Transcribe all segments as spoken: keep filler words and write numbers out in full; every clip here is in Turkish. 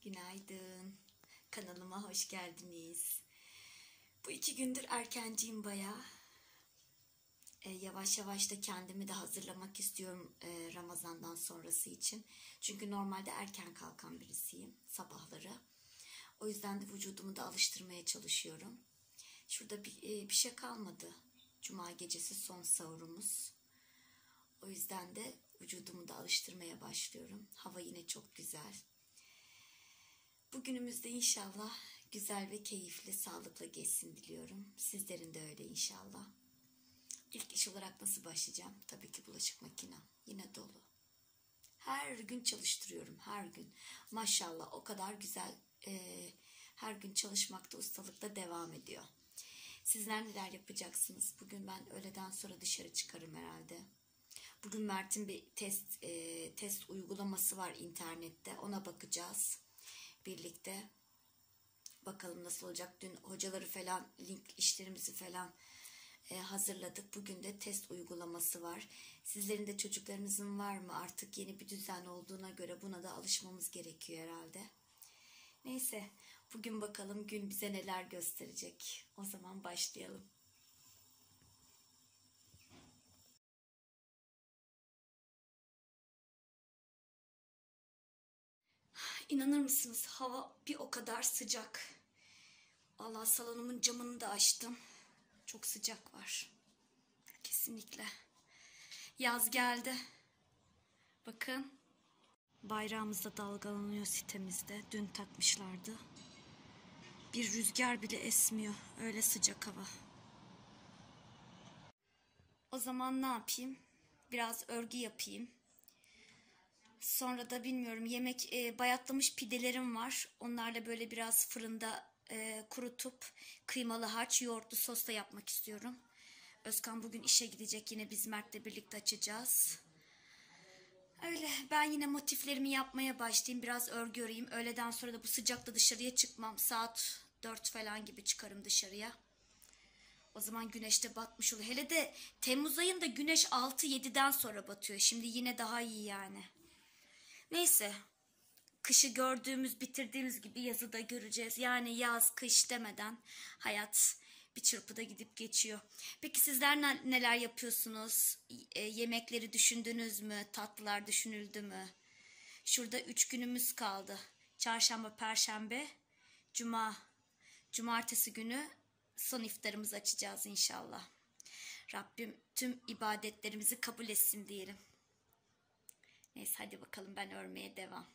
Günaydın. Kanalıma hoş geldiniz. Bu iki gündür erkenciyim bayağı. E, yavaş yavaş da kendimi de hazırlamak istiyorum e, Ramazan'dan sonrası için. Çünkü normalde erken kalkan birisiyim sabahları. O yüzden de vücudumu da alıştırmaya çalışıyorum. Şurada bir, e, bir şey kalmadı. Cuma gecesi son sahurumuz. O yüzden de vücudumu da alıştırmaya başlıyorum. Hava yine çok güzel. Bugünümüzde inşallah güzel ve keyifli, sağlıklı geçsin diliyorum. Sizlerin de öyle inşallah. İlk iş olarak nasıl başlayacağım? Tabii ki bulaşık makinem. Yine dolu. Her gün çalıştırıyorum, her gün. Maşallah o kadar güzel. E, her gün çalışmakta ustalıkla devam ediyor. Sizler neler yapacaksınız? Bugün ben öğleden sonra dışarı çıkarım herhalde. Bugün Mert'in bir test e, test uygulaması var internette. Ona bakacağız birlikte. Bakalım nasıl olacak. Dün hocaları falan, link işlerimizi falan e, hazırladık. Bugün de test uygulaması var. Sizlerin de çocuklarınızın var mı? Artık yeni bir düzen olduğuna göre buna da alışmamız gerekiyor herhalde. Neyse, bugün bakalım gün bize neler gösterecek. O zaman başlayalım. İnanır mısınız? Hava bir o kadar sıcak. Allah, salonumun camını da açtım. Çok sıcak var. Kesinlikle. Yaz geldi. Bakın. Bayrağımız da dalgalanıyor sitemizde. Dün takmışlardı. Bir rüzgar bile esmiyor. Öyle sıcak hava. O zaman ne yapayım? Biraz örgü yapayım. Sonra da bilmiyorum, yemek e, bayatlamış pidelerim var. Onlarla böyle biraz fırında e, kurutup kıymalı harç, yoğurtlu sos da yapmak istiyorum. Özkan bugün işe gidecek. Yine biz Mert'le birlikte açacağız. Öyle, ben yine motiflerimi yapmaya başlayayım. Biraz örgü öreyim. Öğleden sonra da bu sıcakta dışarıya çıkmam. Saat dört falan gibi çıkarım dışarıya. O zaman güneş de batmış oluyor. Hele de Temmuz ayında güneş altı yediden sonra batıyor. Şimdi yine daha iyi yani. Neyse, kışı gördüğümüz, bitirdiğimiz gibi yazı da göreceğiz. Yani yaz, kış demeden hayat bir çırpıda gidip geçiyor. Peki sizler neler yapıyorsunuz? E, yemekleri düşündünüz mü? Tatlılar düşünüldü mü? Şurada üç günümüz kaldı. Çarşamba, Perşembe, Cuma. Cumartesi günü son iftarımızı açacağız inşallah. Rabbim tüm ibadetlerimizi kabul etsin diyelim. Neyse, hadi bakalım, ben örmeye devam.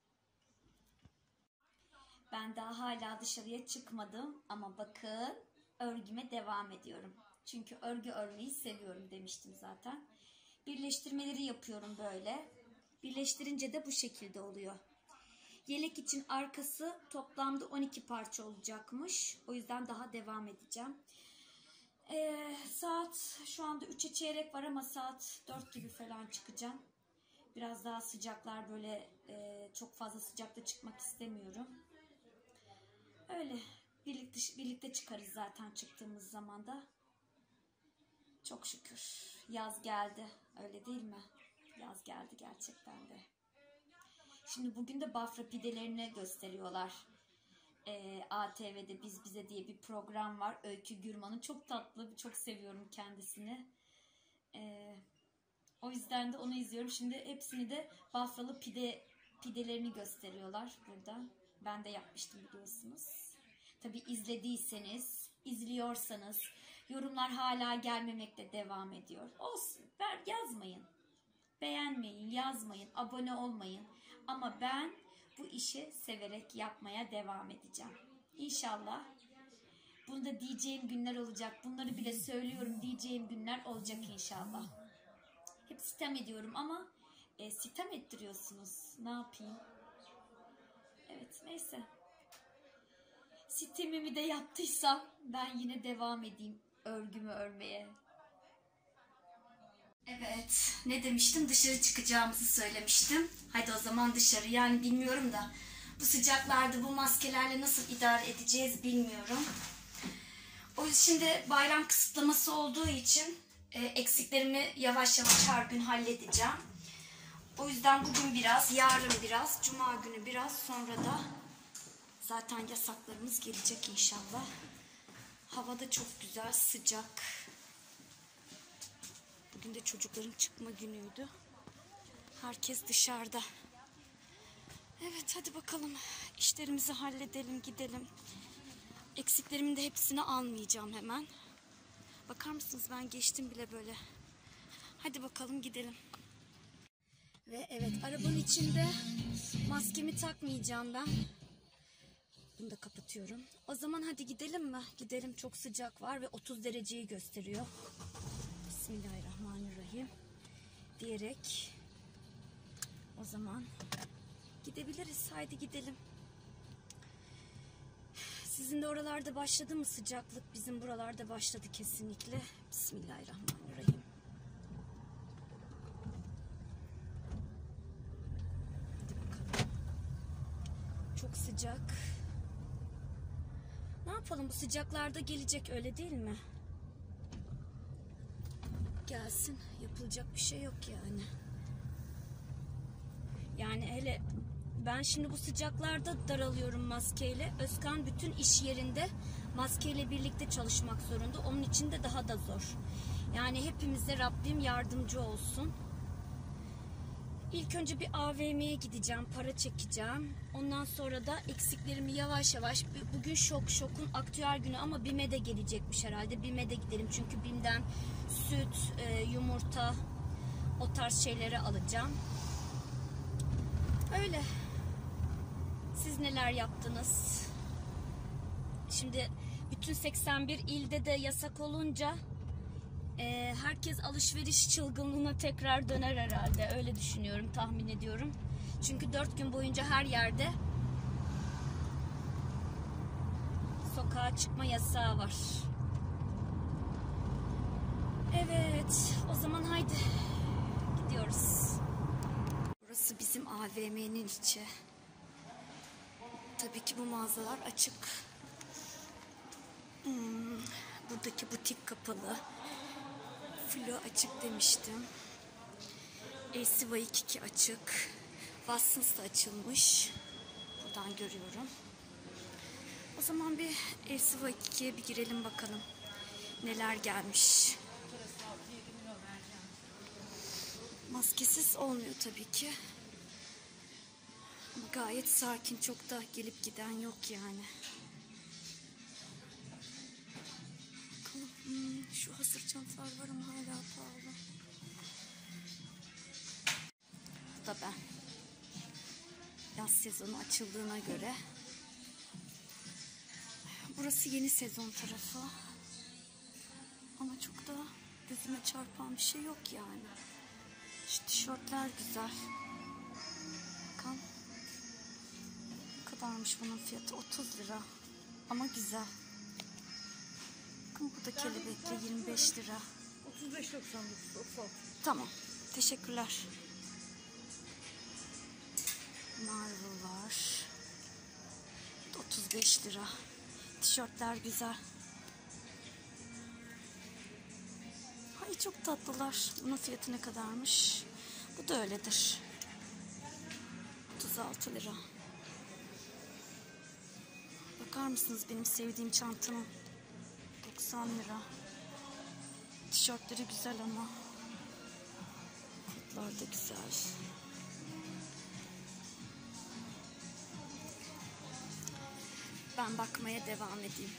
Ben daha hala dışarıya çıkmadım ama bakın örgüme devam ediyorum. Çünkü örgü örmeyi seviyorum demiştim zaten. Birleştirmeleri yapıyorum böyle. Birleştirince de bu şekilde oluyor. Yelek için arkası toplamda on iki parça olacakmış. O yüzden daha devam edeceğim. Ee, saat şu anda üçe çeyrek var ama saat dört gibi falan çıkacağım. Biraz daha sıcaklar, böyle e, çok fazla sıcakta çıkmak istemiyorum. Öyle birlikte, birlikte çıkarız zaten çıktığımız zaman da. Çok şükür yaz geldi, öyle değil mi? Yaz geldi gerçekten de. Şimdi bugün de Bafra pidelerini gösteriyorlar. E, A T V'de Biz Bize diye bir program var. Öykü Gürman'ın, çok tatlı, çok seviyorum kendisini. E, o yüzden de onu izliyorum. Şimdi hepsini de Bafralı pide pidelerini gösteriyorlar burada. Ben de yapmıştım biliyorsunuz. Tabii izlediyseniz, izliyorsanız yorumlar hala gelmemekte devam ediyor. Olsun, ver, yazmayın. Beğenmeyin, yazmayın, abone olmayın. Ama ben bu işi severek yapmaya devam edeceğim. İnşallah bunu da diyeceğim günler olacak. Bunları bile söylüyorum, diyeceğim günler olacak inşallah. Hep sitem ediyorum ama e, sitem ettiriyorsunuz. Ne yapayım? Evet, neyse. Sitemimi de yaptıysam ben yine devam edeyim örgümü örmeye. Evet, ne demiştim? Dışarı çıkacağımızı söylemiştim. Hadi o zaman dışarı. Yani bilmiyorum da bu sıcaklarda bu maskelerle nasıl idare edeceğiz bilmiyorum. O şimdi bayram kısıtlaması olduğu için e, eksiklerimi yavaş yavaş her gün halledeceğim. O yüzden bugün biraz, yarın biraz, cuma günü biraz, sonra da zaten yasaklarımız gelecek inşallah. Hava da çok güzel, sıcak. Bugün de çocukların çıkma günüydü. Herkes dışarıda. Evet, hadi bakalım. İşlerimizi halledelim, gidelim. Eksiklerimin de hepsini almayacağım hemen. Bakar mısınız, ben geçtim bile böyle. Hadi bakalım gidelim. Ve evet, arabanın içinde maskemi takmayacağım ben. Bunu da kapatıyorum. O zaman hadi gidelim mi? Gidelim, çok sıcak var ve otuz dereceyi gösteriyor. Bismillahirrahmanirrahim diyerek o zaman gidebiliriz. Haydi gidelim. Sizin de oralarda başladı mı sıcaklık? Bizim buralarda başladı kesinlikle. Bismillahirrahmanirrahim. Hadi bakalım. Çok sıcak. Ne yapalım, bu sıcaklarda gelecek, öyle değil mi? Gelsin, yapılacak bir şey yok yani. Yani hele ben şimdi bu sıcaklarda daralıyorum maskeyle. Özkan bütün iş yerinde maskeyle birlikte çalışmak zorunda. Onun için de daha da zor. Yani hepimize Rabbim yardımcı olsun. İlk önce bir A V M'ye gideceğim, para çekeceğim. Ondan sonra da eksiklerimi yavaş yavaş, bugün şok şokun aktüel günü ama BİM'e de gelecekmiş herhalde. BİM'e de gidelim çünkü BİM'den süt, e, yumurta, o tarz şeyleri alacağım. Öyle. Siz neler yaptınız? Şimdi bütün seksen bir ilde de yasak olunca e, herkes alışveriş çılgınlığına tekrar döner herhalde. Öyle düşünüyorum, tahmin ediyorum. Çünkü dört gün boyunca her yerde sokağa çıkma yasağı var. Evet, o zaman haydi gidiyoruz. Burası bizim A V M'nin içi. Tabii ki bu mağazalar açık. Hmm, buradaki butik kapalı. Flo açık demiştim. A C Waikiki açık. Watsons da açılmış. Buradan görüyorum. O zaman bir A C Waikiki'ye bir girelim bakalım. Neler gelmiş. Maskesiz olmuyor tabii ki. Ama gayet sakin. Çok da gelip giden yok yani. Bakalım. Hmm, şu hazır çantalar var ama hala pahalı. Bu da ben. Yaz sezonu açıldığına göre. Burası yeni sezon tarafı. Ama çok da gözüme çarpan bir şey yok yani. Şu tişörtler güzel. Bakın. Ne kadarmış bunun fiyatı? otuz lira. Ama güzel. Bakın bu da kelebekli, yirmi beş lira. otuz beş doksan dokuz. Tamam. Teşekkürler. Marvel var. otuz beş lira. Tişörtler güzel. Ay çok tatlılar. Bunun fiyatı ne kadarmış? Bu da öyledir. otuz altı lira. Bakar mısınız benim sevdiğim çantanın? doksan lira. Tişörtleri güzel ama. Kotlar da güzel. Ben bakmaya devam edeyim.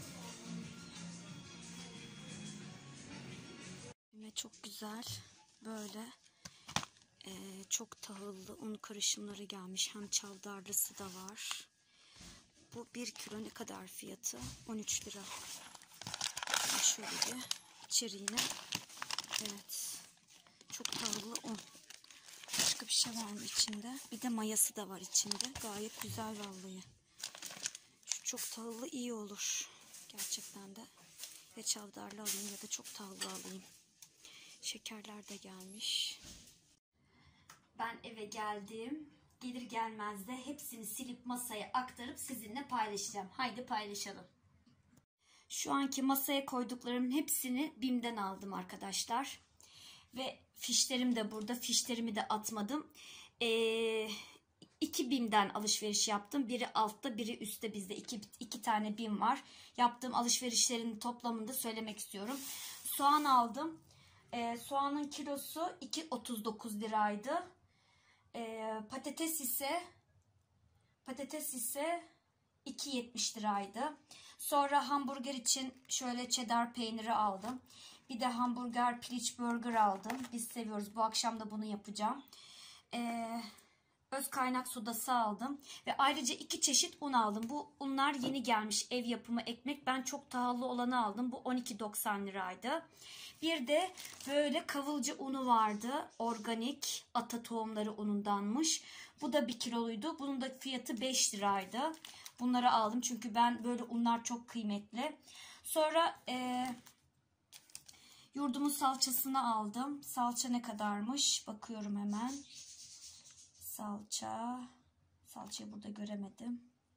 Yine çok güzel. Böyle e, çok tahıllı un karışımları gelmiş. Hem çavdarlısı da var. Bu bir kilo ne kadar fiyatı? on üç lira. Şöyle bir içeriğine. Evet. Çok tahıllı un. Başka bir şey var mı içinde? Bir de mayası da var içinde. Gayet güzel vallahi. Şu çok tahıllı iyi olur. Gerçekten de. Ya çavdarlı alayım ya da çok tahıllı alayım. Şekerler de gelmiş. Ben eve geldim. Gelir gelmez de hepsini silip masaya aktarıp sizinle paylaşacağım. Haydi paylaşalım. Şu anki masaya koyduklarımın hepsini BİM'den aldım arkadaşlar. Ve fişlerim de burada. Fişlerimi de atmadım. Ee, iki BİM'den alışveriş yaptım. Biri altta, biri üstte bizde. İki, iki tane BİM var. Yaptığım alışverişlerin toplamını da söylemek istiyorum. Soğan aldım. Ee, soğanın kilosu iki otuz dokuz liraydı. Ee, patates ise patates ise iki yetmiş liraydı. Sonra hamburger için şöyle cheddar peyniri aldım. Bir de hamburger piliç burger aldım. Biz seviyoruz. Bu akşam da bunu yapacağım. Ee, öz kaynak sodası aldım. Ve ayrıca iki çeşit un aldım. Bu unlar yeni gelmiş. Ev yapımı ekmek. Ben çok tahıllı olanı aldım. Bu on iki doksan liraydı. Bir de böyle kavılcı unu vardı. Organik ata tohumları unundanmış. Bu da bir kiloluydu. Bunun da fiyatı beş liraydı. Bunları aldım çünkü ben böyle unlar çok kıymetli. Sonra e, yurdumun salçasını aldım. Salça ne kadarmış? Bakıyorum hemen. Salça. Salçayı burada göremedim.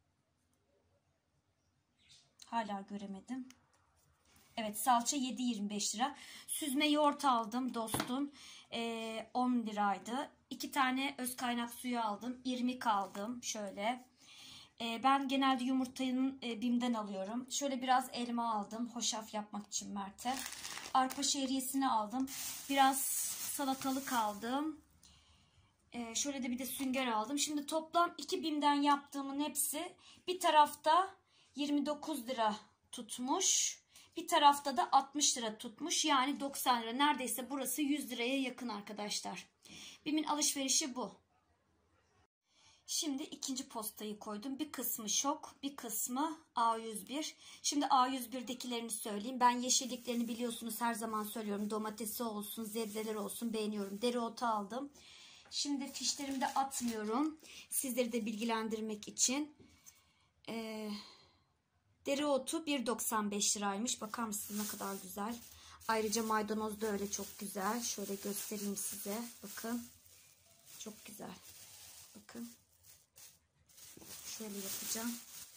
Hala göremedim. Evet, salça yedi yirmi beş lira. Süzme yoğurt aldım dostum. E, on liraydı. İki tane öz kaynak suyu aldım. İrmik aldım. Şöyle. E, ben genelde yumurtanın e, BİM'den alıyorum. Şöyle biraz elma aldım. Hoşaf yapmak için Mert'e. Arpa şehriyesini aldım. Biraz salatalık aldım. E, şöyle de bir de sünger aldım. Şimdi toplam iki BİM'den yaptığımın hepsi bir tarafta yirmi dokuz lira tutmuş. Bir tarafta da altmış lira tutmuş. Yani doksan lira. Neredeyse burası yüz liraya yakın arkadaşlar. BİM'in alışverişi bu. Şimdi ikinci postayı koydum. Bir kısmı şok, bir kısmı A yüz bir. Şimdi A yüz bir'dekilerini söyleyeyim. Ben yeşilliklerini biliyorsunuz, her zaman söylüyorum. Domatesi olsun, sebzeler olsun beğeniyorum. Dereotu aldım. Şimdi fişlerimi de atmıyorum. Sizleri de bilgilendirmek için. Ee, dereotu bir doksan beş liraymış. Bakar mısınız ne kadar güzel. Ayrıca maydanoz da öyle çok güzel. Şöyle göstereyim size. Bakın. Çok güzel. Bakın. Şöyle yapacağım.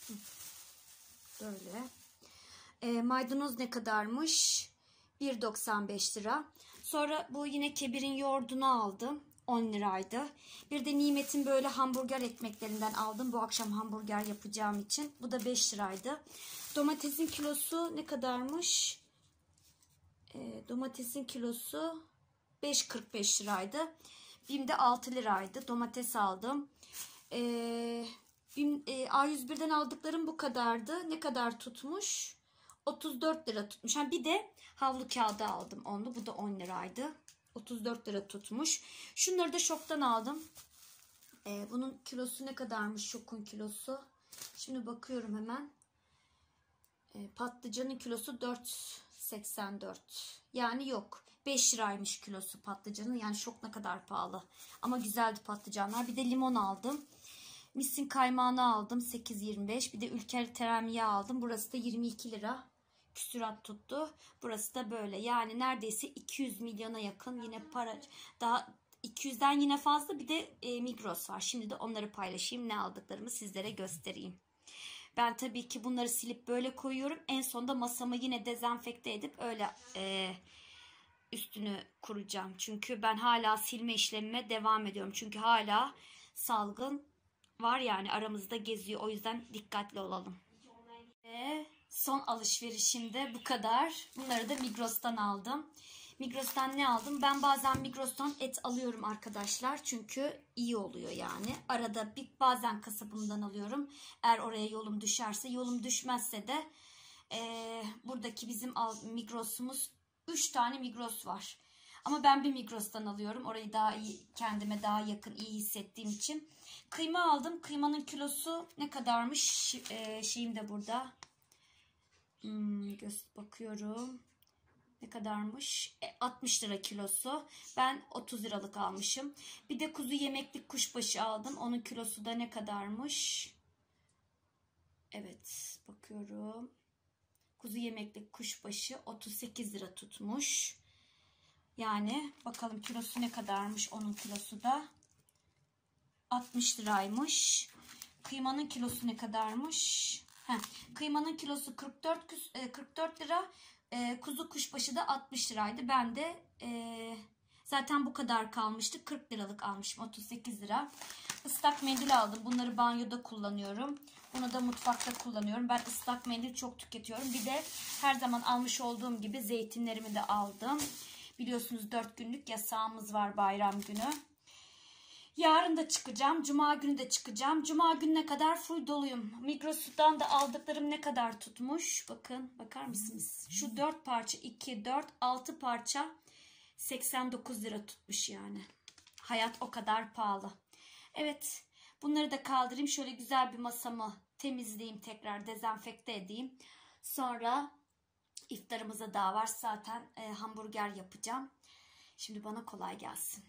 Böyle. E, maydanoz ne kadarmış? bir doksan beş lira. Sonra bu yine Kebir'in yoğurdunu aldım. on liraydı. Bir de Nimet'in böyle hamburger ekmeklerinden aldım. Bu akşam hamburger yapacağım için. Bu da beş liraydı. Domatesin kilosu ne kadarmış? E, domatesin kilosu beş kırk beş liraydı. BİM'de altı liraydı. Domates aldım. Eee A yüz bir'den aldıklarım bu kadardı. Ne kadar tutmuş? otuz dört lira tutmuş. Ha, bir de havlu kağıdı aldım onu. Bu da on liraydı. otuz dört lira tutmuş. Şunları da şoktan aldım. Ee, bunun kilosu ne kadarmış? Şokun kilosu. Şimdi bakıyorum hemen. Ee, patlıcanın kilosu dört seksen dört. Yani yok. beş liraymış kilosu patlıcanın. Yani şok ne kadar pahalı. Ama güzeldi patlıcanlar. Bir de limon aldım. Misin kaymağını aldım sekiz yirmi beş. Bir de ülker teremiye aldım. Burası da yirmi iki lira küsurat tuttu. Burası da böyle. Yani neredeyse iki yüz milyona yakın yine para. Daha iki yüzden yine fazla. Bir de e, Migros var. Şimdi de onları paylaşayım. Ne aldıklarımı sizlere göstereyim. Ben tabii ki bunları silip böyle koyuyorum. En sonunda masamı yine dezenfekte edip öyle e, üstünü kuracağım. Çünkü ben hala silme işlemime devam ediyorum. Çünkü hala salgın var, yani aramızda geziyor. O yüzden dikkatli olalım. Ve son alışverişim de bu kadar. Bunları da Migros'tan aldım. Migros'tan ne aldım? Ben bazen Migros'tan et alıyorum arkadaşlar. Çünkü iyi oluyor yani. Arada bir bazen kasabımdan alıyorum. Eğer oraya yolum düşerse. Yolum düşmezse de e, buradaki bizim Migros'umuz üç tane Migros var. Ama ben bir Migros'tan alıyorum. Orayı daha iyi, kendime daha yakın, iyi hissettiğim için. Kıyma aldım. Kıymanın kilosu ne kadarmış? Ee, şeyim de burada. Hmm, göz bakıyorum. Ne kadarmış? E, altmış lira kilosu. Ben otuz liralık almışım. Bir de kuzu yemeklik kuşbaşı aldım. Onun kilosu da ne kadarmış? Evet, bakıyorum. Kuzu yemeklik kuşbaşı otuz sekiz lira tutmuş. Yani bakalım kilosu ne kadarmış, onun kilosu da altmış liraymış. Kıymanın kilosu ne kadarmış? Heh, kıymanın kilosu kırk dört lira. E, kuzu kuşbaşı da altmış liraydı. Ben de e, Zaten bu kadar kalmıştı. kırk liralık almışım. otuz sekiz lira. Islak mendil aldım. Bunları banyoda kullanıyorum. Bunu da mutfakta kullanıyorum. Ben ıslak mendil çok tüketiyorum. Bir de her zaman almış olduğum gibi zeytinlerimi de aldım. Biliyorsunuz dört günlük yasağımız var bayram günü. Yarın da çıkacağım. Cuma günü de çıkacağım. Cuma gününe kadar full doluyum. Migros'tan da aldıklarım ne kadar tutmuş? Bakın, bakar mısınız? Şu dört parça, iki, dört, altı parça seksen dokuz lira tutmuş yani. Hayat o kadar pahalı. Evet, bunları da kaldırayım. Şöyle güzel bir masamı temizleyeyim, tekrar dezenfekte edeyim. Sonra iftarımıza daha var. Zaten e, hamburger yapacağım. Şimdi bana kolay gelsin.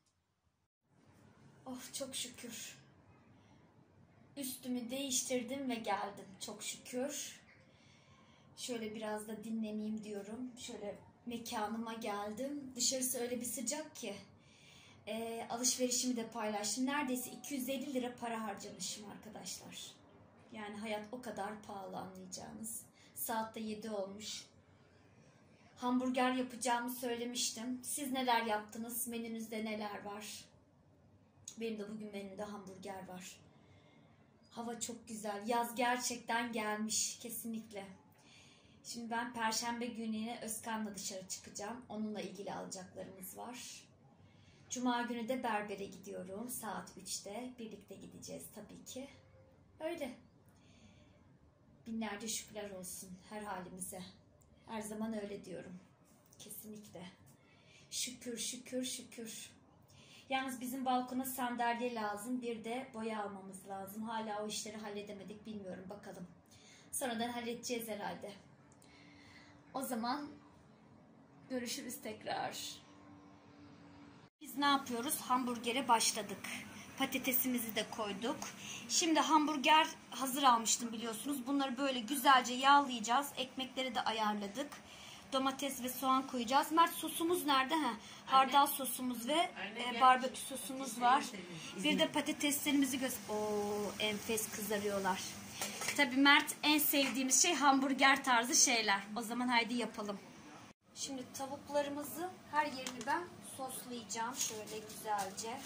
Of, çok şükür. Üstümü değiştirdim ve geldim. Çok şükür. Şöyle biraz da dinleneyim diyorum. Şöyle mekanıma geldim. Dışarısı öyle bir sıcak ki. E, alışverişimi de paylaştım. Neredeyse iki yüz elli lira para harcamışım arkadaşlar. Yani hayat o kadar pahalı, anlayacağınız. Saat de yedi olmuş. Hamburger yapacağımı söylemiştim. Siz neler yaptınız? Menünüzde neler var? Benim de bugün menümde hamburger var. Hava çok güzel. Yaz gerçekten gelmiş. Kesinlikle. Şimdi ben Perşembe günü yine Özkan'la dışarı çıkacağım. Onunla ilgili alacaklarımız var. Cuma günü de berbere gidiyorum. Saat üçte. Birlikte gideceğiz tabii ki. Öyle. Binlerce şükürler olsun her halimize. Her zaman öyle diyorum. Kesinlikle. Şükür, şükür, şükür. Yalnız bizim balkona sandalye lazım. Bir de boya almamız lazım. Hala o işleri halledemedik. Bilmiyorum, bakalım. Sonradan halledeceğiz herhalde. O zaman görüşürüz tekrar. Biz ne yapıyoruz? Hamburgere başladık. Patatesimizi de koyduk. Şimdi hamburger hazır almıştım biliyorsunuz. Bunları böyle güzelce yağlayacağız. Ekmekleri de ayarladık. Domates ve soğan koyacağız. Mert, sosumuz nerede? Ha, hardal sosumuz ve e, barbekü sosumuz var. Bir de patateslerimizi göz... Oo, enfes kızarıyorlar. Tabii Mert, en sevdiğimiz şey hamburger tarzı şeyler. O zaman haydi yapalım. Şimdi tavuklarımızı her yerini ben soslayacağım şöyle güzelce.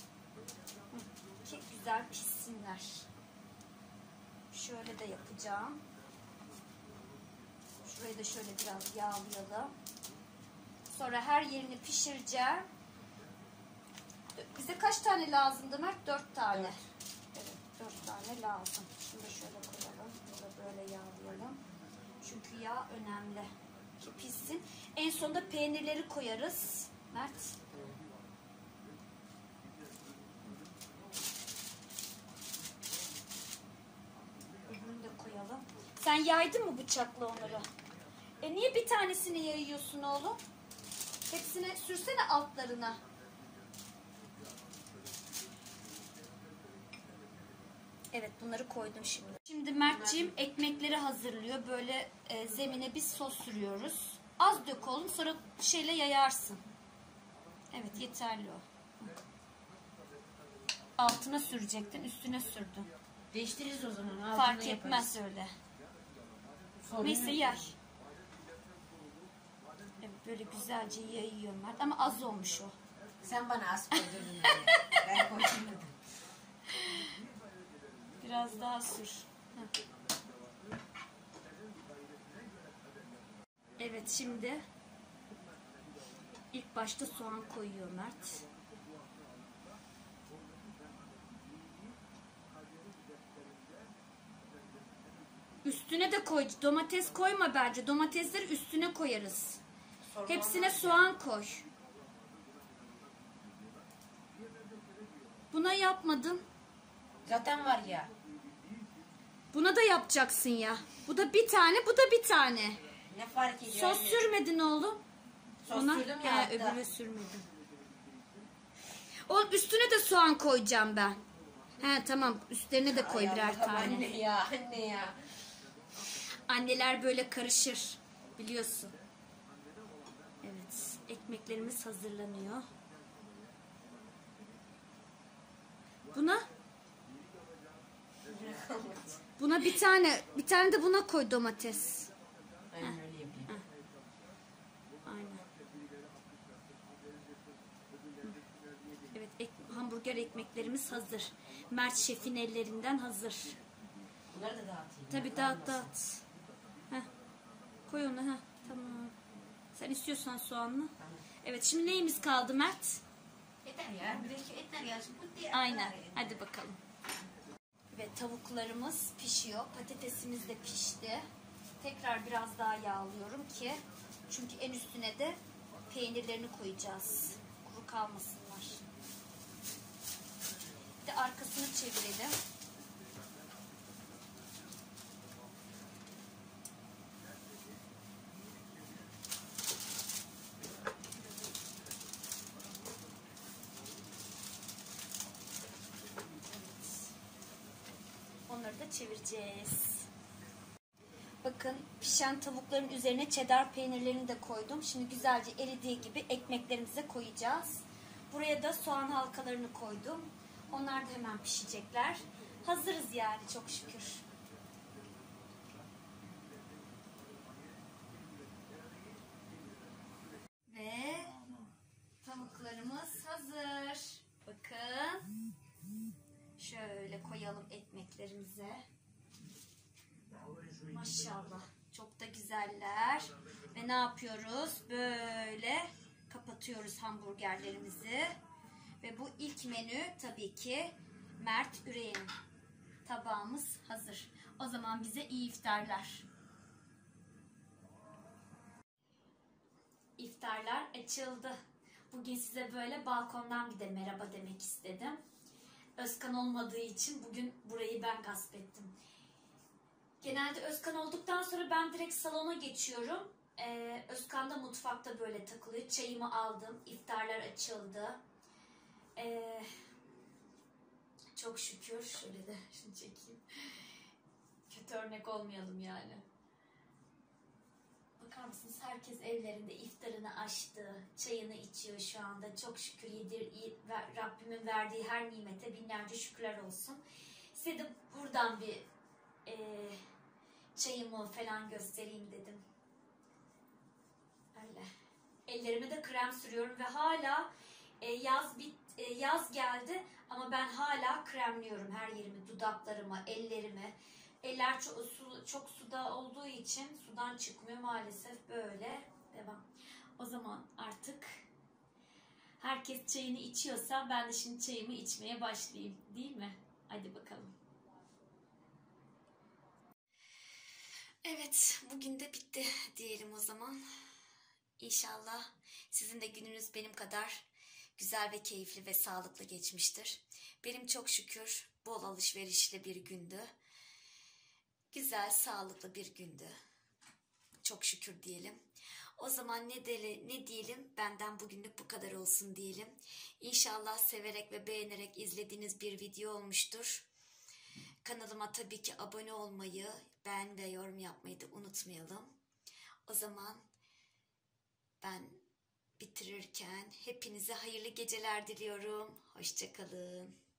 Ki güzel pişsinler. Şöyle de yapacağım. Şurayı da şöyle biraz yağlayalım. Sonra her yerini pişireceğim. Bize kaç tane lazımdı Mert? Dört tane. Evet, dört tane lazım. Şunu da şöyle koyalım. Bunu da böyle yağlayalım. Çünkü yağ önemli. Ki pişsin. En sonunda peynirleri koyarız. Mert. Öbürünü de koyalım. Sen yaydın mı bıçakla onları? E niye bir tanesini yayıyorsun oğlum? Hepsine sürsene altlarına. Evet, bunları koydum şimdi. Şimdi Mertciğim ekmekleri hazırlıyor. Böyle e, zemine biz sos sürüyoruz. Az dök oğlum, sonra şeyle yayarsın. Evet, yeterli o. Altına sürecektin, üstüne sürdün. Değiştiririz o zaman. Altını Fark yaparız. etmez öyle. Sorun Neyse yok. yay. Evet, böyle güzelce yayıyor Mert. Ama az olmuş o. Sen bana az koydun diye. Ben koydum. Biraz daha sür. Heh. Evet, şimdi ilk başta soğan koyuyor Mert. Üstüne de koy. Domates koyma bence. Domatesleri üstüne koyarız. Sorun Hepsine olmaz soğan koy. Buna yapmadın. Zaten var ya. Buna da yapacaksın ya. Bu da bir tane, bu da bir tane. Ne fark ediyor? Sos anne? sürmedin oğlum. Sos Ona, sürdüm ya he, hatta. öbürüne sürmedim. Oğlum üstüne de soğan koyacağım ben. He tamam, üstlerine de koy Ay birer Allah'ım, tane. Anne ya, anne ya. Anneler böyle karışır. Biliyorsun. Evet, ekmeklerimiz hazırlanıyor. Buna Buna bir tane, bir tane de buna koy domates. Aynen öyle yapayım. Aynen. ekmeklerimiz hazır. Mert Şef'in ellerinden hazır. Bunları da dağıtayım. Tabii dağıt dağıt. Heh. Koy onu. Heh. Tamam. Sen istiyorsan soğanlı. Tamam. Evet, şimdi neyimiz kaldı Mert? Yeter ya. Bir de şu etler gelsin. Bu diye. Aynen. Hadi bakalım. Ve tavuklarımız pişiyor. Patatesimiz de pişti. Tekrar biraz daha yağlıyorum ki. Çünkü en üstüne de peynirlerini koyacağız. Kuru kalmasınlar. Bir de arkasını çevirelim. Onları da çevireceğiz. Bakın pişen tavukların üzerine cheddar peynirlerini de koydum. Şimdi güzelce eridiği gibi ekmeklerimize koyacağız. Buraya da soğan halkalarını koydum. Onlar da hemen pişecekler. Hazırız yani çok şükür. Ve tavuklarımız hazır. Bakın. Şöyle koyalım ekmeklerimize. Maşallah. Çok da güzeller. Ve ne yapıyoruz? Böyle kapatıyoruz hamburgerlerimizi. Ve bu ilk menü tabii ki Mert Üreğin. Tabağımız hazır. O zaman bize iyi iftarlar. İftarlar açıldı. Bugün size böyle balkondan bir de merhaba demek istedim. Özkan olmadığı için bugün burayı ben gasp ettim. Genelde Özkan olduktan sonra ben direkt salona geçiyorum. Ee, Özkan da mutfakta böyle takılıyor. Çayımı aldım. İftarlar açıldı. Ee, çok şükür. Şöyle de şunu çekeyim. Kötü örnek olmayalım yani. Bakar mısınız? Herkes evlerinde iftarını açtı. Çayını içiyor şu anda. Çok şükür yedir, Rabbimin verdiği her nimete binlerce şükürler olsun. Size de buradan bir e, çayımı falan göstereyim dedim. Öyle. Ellerime de krem sürüyorum ve hala e, yaz bit e, yaz geldi ama ben hala kremliyorum her yerimi, dudaklarımı, ellerimi. Eller çok, su, çok suda olduğu için sudan çıkmıyor maalesef, böyle devam. O zaman artık herkes çayını içiyorsa ben de şimdi çayımı içmeye başlayayım, değil mi? Hadi bakalım. Evet, bugün de bitti diyelim o zaman. İnşallah sizin de gününüz benim kadar güzel ve keyifli ve sağlıklı geçmiştir. Benim çok şükür bol alışverişli bir gündü. Güzel, sağlıklı bir gündü. Çok şükür diyelim. O zaman ne, deli, ne diyelim? Benden bugünlük bu kadar olsun diyelim. İnşallah severek ve beğenerek izlediğiniz bir video olmuştur. Kanalıma tabii ki abone olmayı, beğen ve yorum yapmayı da unutmayalım. O zaman ben bitirirken hepinize hayırlı geceler diliyorum. Hoşça kalın.